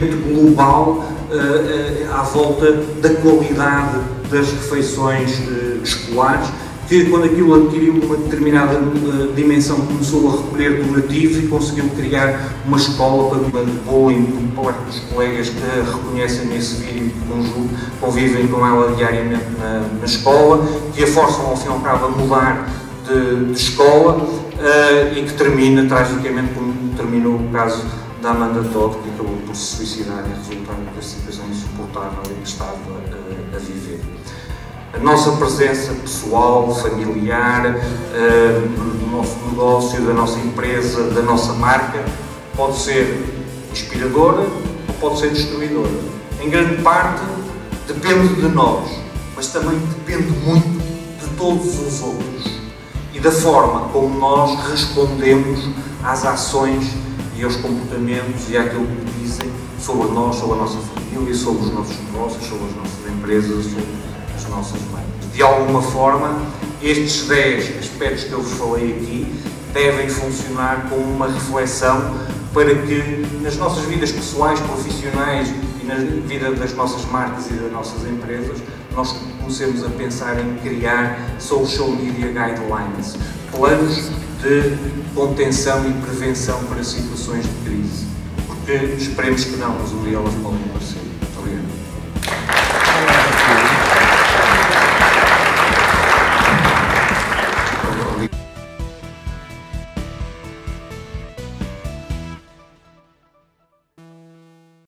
global à volta da qualidade das refeições escolares, que quando aquilo adquiriu uma determinada dimensão começou a recolher donativos e conseguiu criar uma escola para bullying por parte dos colegas que a reconhecem nesse vídeo, que convivem com ela diariamente na escola, que a forçam ao fim e ao cabo a mudar de escola e que termina tragicamente como terminou o caso da Amanda Todd, que acabou por se suicidar em resultado da situação insuportável em que estava a viver. A nossa presença pessoal, familiar, do nosso negócio, da nossa empresa, da nossa marca, pode ser inspiradora ou pode ser destruidora. Em grande parte depende de nós, mas também depende muito de todos os outros e da forma como nós respondemos às ações e aos comportamentos e àquilo que dizem sobre nós, sobre a nossa família, sobre os nossos negócios, sobre as nossas empresas, sobre as nossas marcas. De alguma forma, estes 10 aspectos que eu vos falei aqui devem funcionar como uma reflexão para que nas nossas vidas pessoais, profissionais e na vida das nossas marcas e das nossas empresas, nós comecemos a pensar em criar social media guidelines, planos de contenção e prevenção para situações de crise. Porque esperemos que não, mas um dia elas podem aparecer. Muito obrigado.